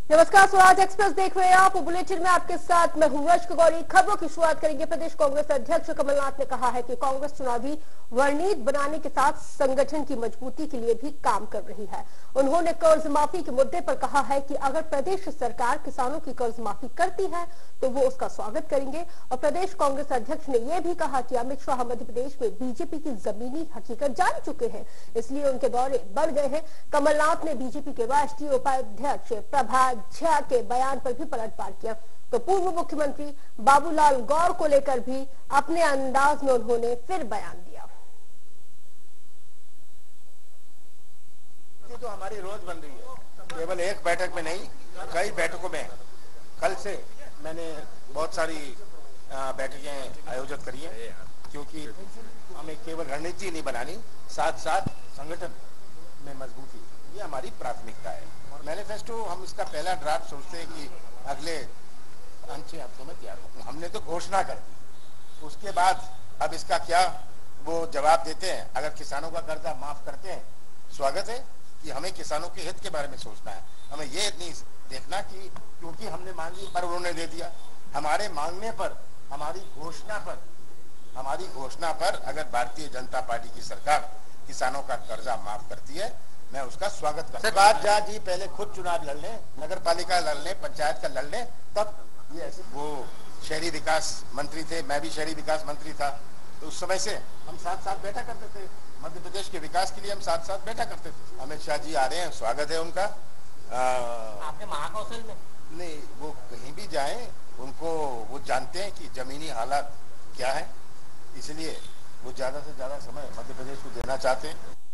नमस्कार, स्वराज एक्सप्रेस देख रहे हैं आप। बुलेटिन में आपके साथ मैं हूं रश्क गौरी। खबरों की शुरुआत करेंगे। प्रदेश कांग्रेस अध्यक्ष कमलनाथ ने कहा है कि कांग्रेस चुनावी रणनीति बनाने के साथ संगठन की मजबूती के लिए भी काम कर रही है। उन्होंने कर्ज माफी के मुद्दे पर कहा है कि अगर प्रदेश सरकार किसानों की कर्ज माफी करती है तो वो उसका स्वागत करेंगे। और प्रदेश कांग्रेस अध्यक्ष ने यह भी कहा कि अमित शाह मध्य प्रदेश में बीजेपी की जमीनी हकीकत जान चुके हैं, इसलिए उनके दौरे बढ़ गए हैं। कमलनाथ ने बीजेपी के राष्ट्रीय उपाध्यक्ष प्रभा झा के बयान पर भी पलटवार किया तो पूर्व मुख्यमंत्री बाबूलाल गौर को लेकर भी अपने अंदाज में उन्होंने फिर बयान दिया। तो हमारी रोज बन रही है, केवल एक बैठक में नहीं, कई बैठकों में। कल से मैंने बहुत सारी बैठकें आयोजित करी है, क्योंकि हमें केवल रणनीति नहीं बनानी, साथ साथ संगठन में मजबूती, ये हमारी प्राथमिकता है। मैनिफेस्टो हम इसका पहला ड्राफ्ट सोचते हैं कि अगले 5-6 हफ्तों में तैयार हो। हमने तो घोषणा कर दी, उसके बाद अब इसका क्या वो जवाब देते हैं। अगर किसानों का कर्जा माफ करते हैं, स्वागत है, कि हमें किसानों के हित के बारे में सोचना है। हमें ये नहीं देखना कि क्योंकि हमने मांगी पर उन्होंने दे दिया। हमारे मांगने पर, हमारी घोषणा पर अगर भारतीय जनता पार्टी की सरकार किसानों का कर्जा माफ करती है, मैं उसका स्वागत करता हूं। बात जा जी पहले खुद चुनाव लड़ लें, नगर पालिका लड़ लें, पंचायत का लड़ लें, तब ये ऐसे। वो शहरी विकास मंत्री थे, मैं भी शहरी विकास मंत्री था, तो उस समय से हम साथ साथ बैठा करते थे। मध्य प्रदेश के विकास के लिए हम साथ साथ बैठा करते थे। अमित शाह जी आ रहे हैं, स्वागत है उनका। आपने महाकौशल में नहीं, वो कहीं भी जाएं, उनको वो जानते हैं कि जमीनी हालात क्या है, इसलिए वो ज्यादा से ज्यादा समय मध्य प्रदेश को देना चाहते हैं।